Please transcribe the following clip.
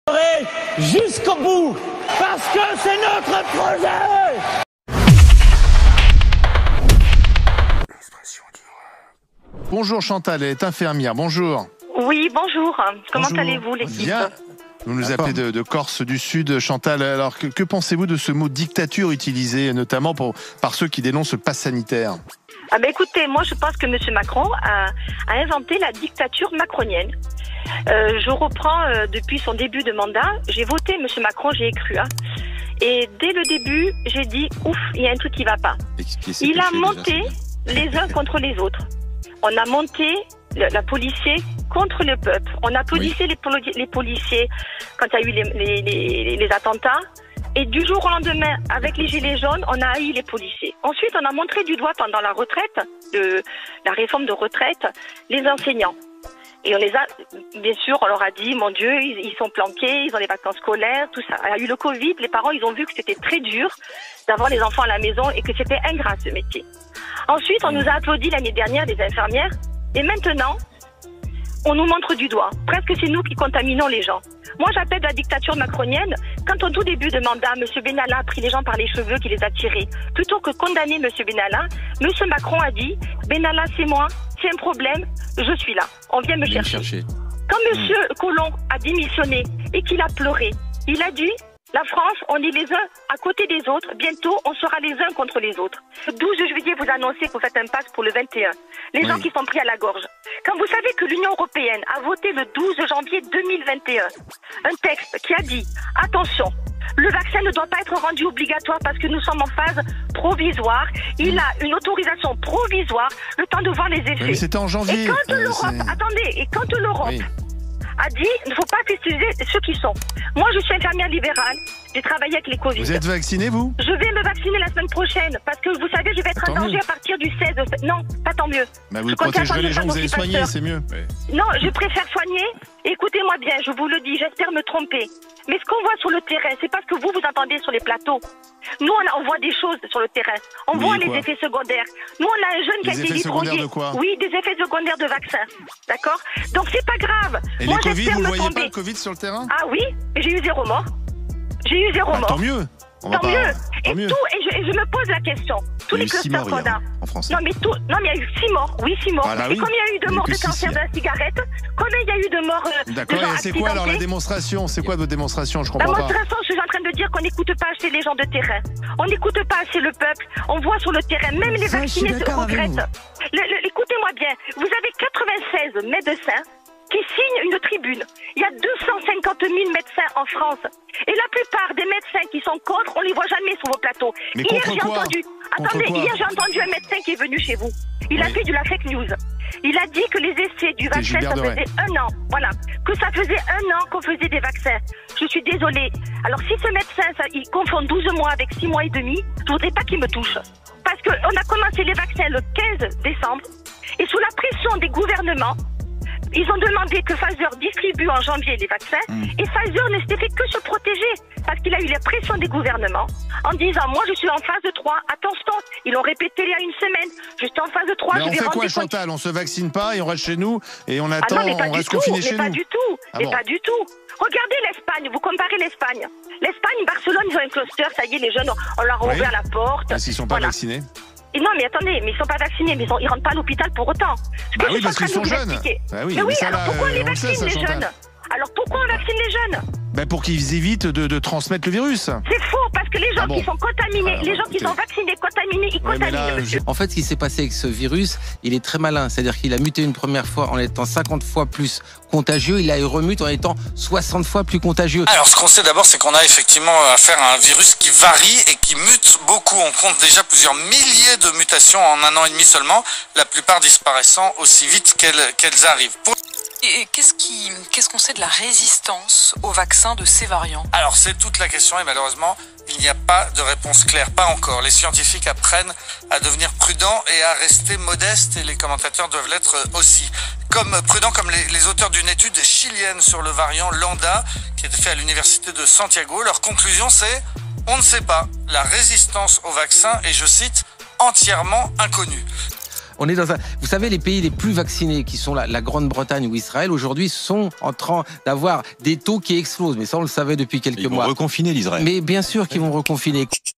Jusqu'au bout, parce que c'est notre projet. Bonjour Chantal, elle est infirmière, bonjour. Oui, bonjour. Comment allez-vous, l'équipe? Bien. Vous nous appelez de Corse du Sud, Chantal. Alors, que pensez-vous de ce mot dictature utilisé notamment par ceux qui dénoncent le pass sanitaire? Ah ben écoutez, moi je pense que M. Macron a inventé la dictature macronienne. Je reprends depuis son début de mandat. J'ai voté M. Macron, j'y ai cru. Et dès le début, j'ai dit, ouf, il y a un truc qui ne va pas. Il a monté les uns contre les autres. On a monté la policier contre le peuple. On applaudissait les policiers quand il y a eu les attentats. Et du jour au lendemain, avec les gilets jaunes, on a haï les policiers. Ensuite, on a montré du doigt pendant la réforme de retraite, les enseignants. Et on les a, bien sûr, on leur a dit, mon Dieu, ils sont planqués, ils ont les vacances scolaires, tout ça. Il y a eu le Covid, les parents, ils ont vu que c'était très dur d'avoir les enfants à la maison et que c'était ingrat, ce métier. Ensuite, on nous a applaudi l'année dernière, les infirmières. Et maintenant, on nous montre du doigt. Presque c'est nous qui contaminons les gens. Moi, j'appelle la dictature macronienne. Quand au tout début de mandat, M. Benalla a pris les gens par les cheveux, qui les a tirés. Plutôt que condamner M. Benalla, M. Macron a dit, Benalla, c'est moi, c'est un problème, je suis là. On vient me chercher. Quand M. Collomb a démissionné et qu'il a pleuré, il a dit, la France, on est les uns à côté des autres. Bientôt, on sera les uns contre les autres. Le 12 juillet, vous annoncez que vous faites un pass pour le 21. Les gens qui sont pris à la gorge. Quand vous savez que l'Union européenne a voté le 12 janvier 2021 un texte qui a dit, attention, le vaccin ne doit pas être rendu obligatoire parce que nous sommes en phase provisoire. Il a une autorisation provisoire, le temps de voir les effets. Mais c'était en janvier. Et quand l'Europe a dit, il ne faut pas festiviser ceux qui sont. Moi, je suis infirmière libérale. J'ai travaillé avec les Covid. Vous êtes vacciné, vous? Je vais me vacciner la semaine prochaine. Parce que vous savez, je vais être en danger à partir du 16. Non, pas tant mieux. Bah vous protégerez les gens que vous allez soigner, c'est mieux. Non, je préfère soigner. Écoutez-moi bien, je vous le dis, j'espère me tromper. Mais ce qu'on voit sur le terrain, c'est pas ce que vous entendez sur les plateaux. Nous, on voit des choses sur le terrain. On voit les effets secondaires. Nous, on a un jeune qui a été licencié. Oui, des effets secondaires de vaccin. D'accord? Donc, c'est pas grave. Et moi, les Covid, vous ne voyez pas le Covid sur le terrain? Ah oui, j'ai eu 0 mort. J'ai eu 0 mort. Tant mieux. Tant mieux. Et je me pose la question. Tous les clusters qu'on a en France. Non, mais il y a eu 6 morts. Oui, 6 morts. Voilà, et combien il y a eu de morts de cancer de la cigarette? Combien il y a eu de morts D'accord, et c'est quoi alors la démonstration? C'est quoi votre démonstration? Je comprends pas. La démonstration, je suis en train de dire qu'on n'écoute pas assez les gens de terrain. On n'écoute pas assez le peuple. On voit sur le terrain, même les vaccinés se regrettent. Écoutez-moi bien, vous avez 96 médecins qui signent une tribune. Il y a 250 000 médecins en France. Et la plupart des médecins qui sont contre, on ne les voit jamais sur vos plateaux. Mais hier, j'ai entendu un médecin qui est venu chez vous. Il a fait de la fake news. Il a dit que les essais du vaccin, ça faisait 1 an. Voilà. Que ça faisait 1 an qu'on faisait des vaccins. Je suis désolée. Alors, si ce médecin, il confond 12 mois avec 6 mois et demi, je voudrais pas qu'il me touche. Parce qu'on a commencé les vaccins le 15 décembre. Et sous la pression des gouvernements, ils ont demandé que Pfizer distribue en janvier les vaccins et Pfizer ne s'était fait que se protéger parce qu'il a eu la pression des gouvernements en disant moi je suis en phase 3, attention, ils l'ont répété il y a une semaine, je suis en phase 3. Mais on fait quoi Chantal? On se vaccine pas et on reste chez nous et on attend, on reste confiné chez nous? Pas du tout, pas du tout. Regardez l'Espagne, vous comparez l'Espagne. L'Espagne, Barcelone, ils ont un cluster, ça y est, les jeunes, on leur a ouvert la porte. Parce qu'ils sont pas vaccinés. Et non, mais attendez, mais ils sont pas vaccinés, mais ils rentrent pas à l'hôpital pour autant. Oui, parce qu'ils sont jeunes. Mais oui, alors pourquoi on les vaccine, les jeunes? Alors pourquoi on vaccine les jeunes? Pour qu'ils évitent de transmettre le virus. C'est faux, parce que les gens qui sont contaminés, les gens qui sont vaccinés, contaminés, ils contaminent. En fait, ce qui s'est passé avec ce virus, il est très malin. C'est-à-dire qu'il a muté une première fois en étant 50 fois plus contagieux. Il a remute en étant 60 fois plus contagieux. Alors, ce qu'on sait d'abord, c'est qu'on a effectivement affaire à un virus qui varie et qui mute beaucoup. On compte déjà plusieurs milliers de mutations en 1 an et demi seulement, la plupart disparaissant aussi vite qu'elles arrivent. Et qu'est-ce qu'on sait de la résistance au vaccin de ces variants? Alors c'est toute la question et malheureusement il n'y a pas de réponse claire, pas encore. Les scientifiques apprennent à devenir prudents et à rester modestes et les commentateurs doivent l'être aussi. Prudents comme les auteurs d'une étude chilienne sur le variant Lambda qui a été faite à l'université de Santiago. Leur conclusion c'est on ne sait pas. La résistance au vaccin est, je cite, entièrement inconnue. On est dans un. Vous savez, les pays les plus vaccinés, qui sont la Grande-Bretagne ou Israël, aujourd'hui sont en train d'avoir des taux qui explosent. Mais ça, on le savait depuis quelques mois. Ils vont reconfiner l'Israël. Mais bien sûr qu'ils vont reconfiner.